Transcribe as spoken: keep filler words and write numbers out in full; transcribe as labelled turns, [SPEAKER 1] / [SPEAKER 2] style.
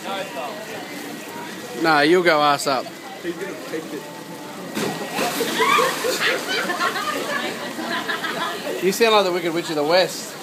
[SPEAKER 1] No, you'll go ass up.
[SPEAKER 2] He's gonna take it.
[SPEAKER 1] You sound like the Wicked Witch of the West.